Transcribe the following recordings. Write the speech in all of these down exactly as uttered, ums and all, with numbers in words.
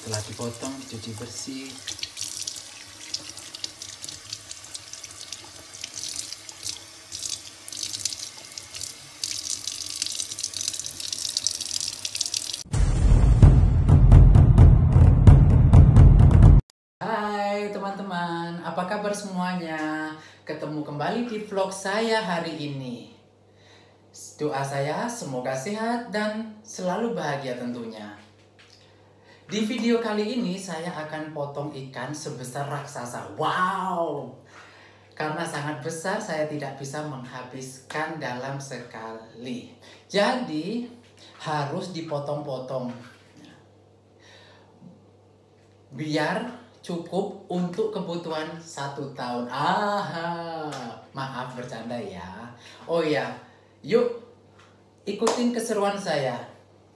Setelah dipotong, cuci bersih. Hai teman-teman, apa kabar semuanya? Ketemu kembali di vlog saya hari ini. Doa saya semoga sehat dan selalu bahagia tentunya. Di video kali ini saya akan potong ikan sebesar raksasa. Wow! Karena sangat besar saya tidak bisa menghabiskan dalam sekali. Jadi harus dipotong-potong. Biar cukup untuk kebutuhan satu tahun. Aha, maaf bercanda ya. Oh ya, yuk ikutin keseruan saya.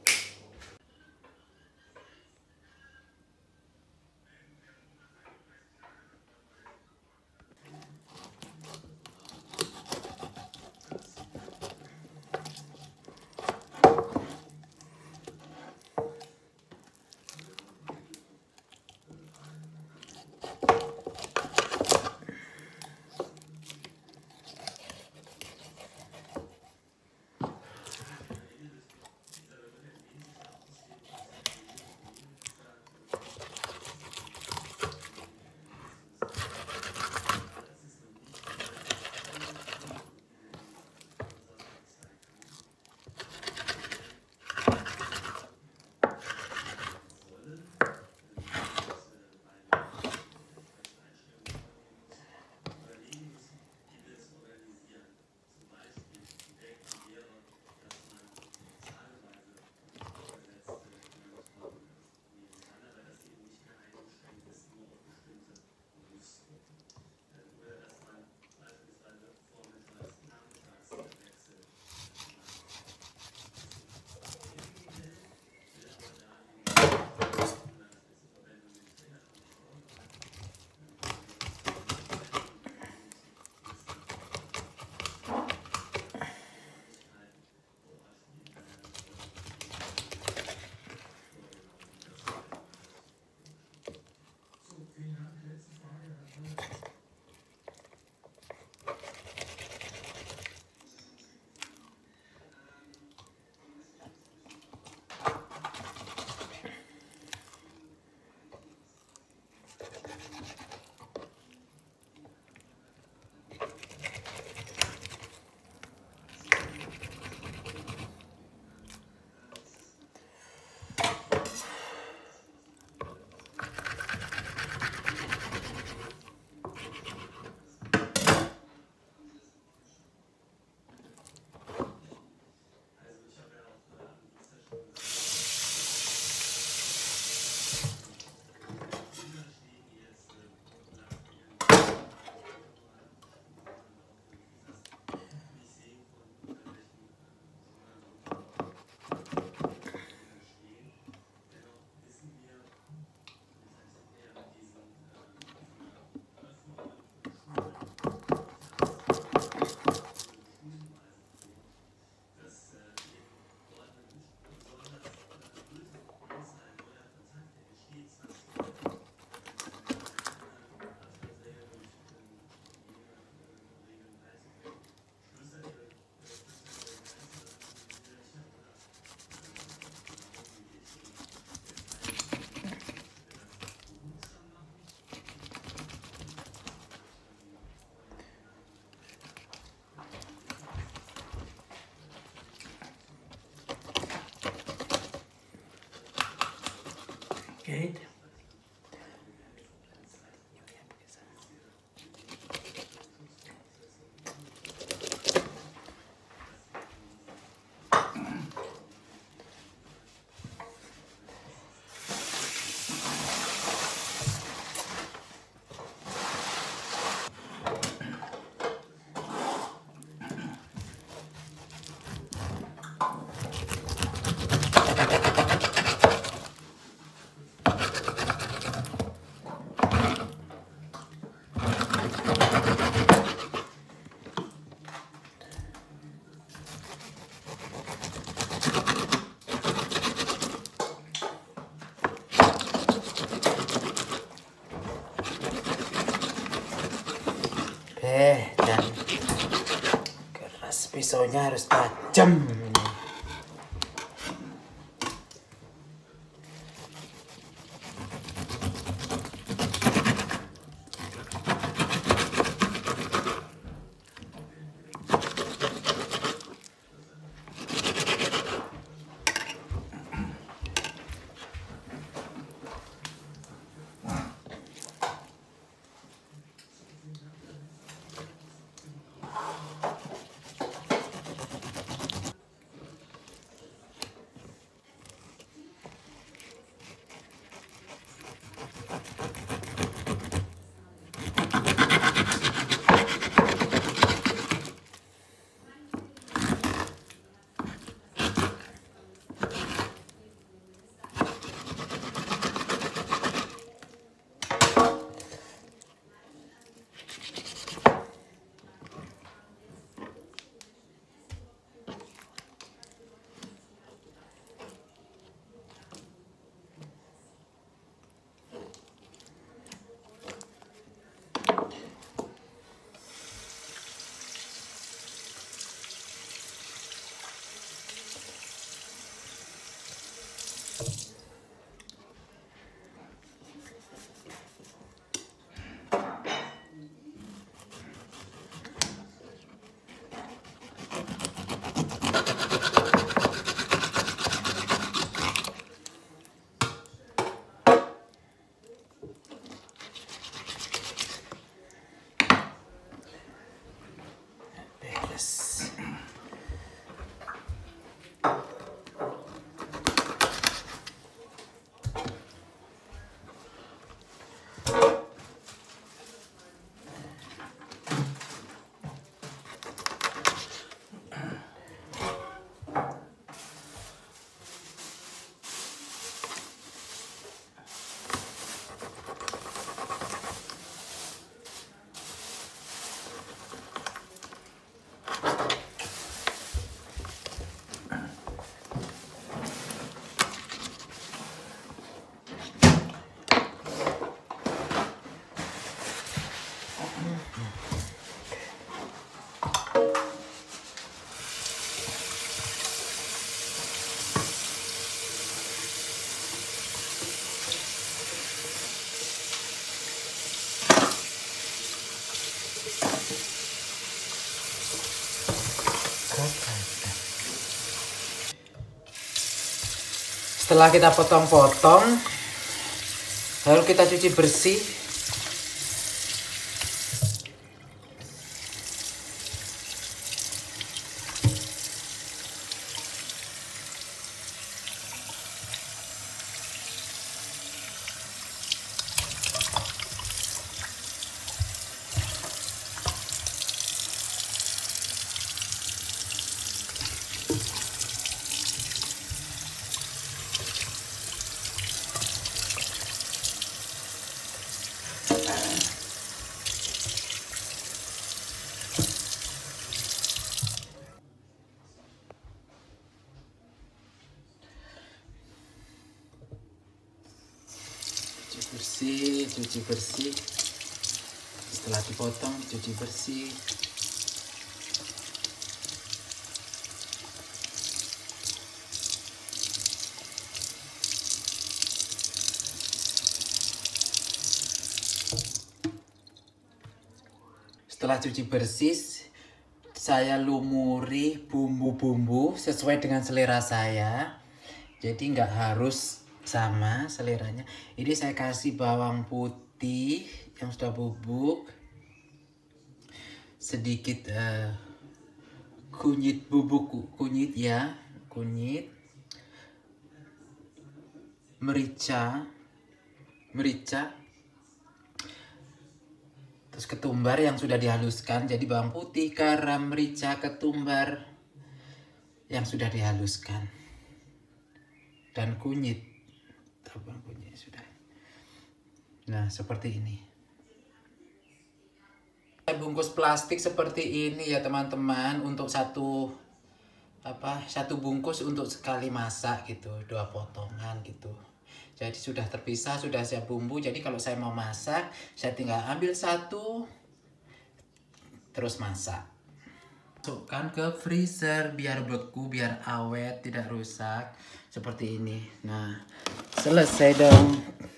Oke. deh, dan keras, pisaunya harus tajam. Setelah kita potong-potong, lalu kita cuci bersih. Bersih, cuci bersih. Setelah dipotong, cuci bersih. Setelah cuci bersih, saya lumuri bumbu-bumbu sesuai dengan selera saya. Jadi nggak harus sama seleranya. Ini saya kasih bawang putih yang sudah bubuk, sedikit uh, kunyit bubuk kunyit ya, kunyit, merica, merica, terus ketumbar yang sudah dihaluskan. Jadi bawang putih, garam, merica, ketumbar yang sudah dihaluskan, dan kunyit. Bawang kunyit sudah. Nah, seperti ini. Bungkus plastik seperti ini ya teman-teman, untuk satu apa satu bungkus untuk sekali masak gitu, dua potongan gitu. Jadi sudah terpisah, sudah siap bumbu. Jadi kalau saya mau masak, saya tinggal ambil satu, terus masak. Masukkan ke freezer biar beku, biar awet, tidak rusak seperti ini. Nah, selesai dong.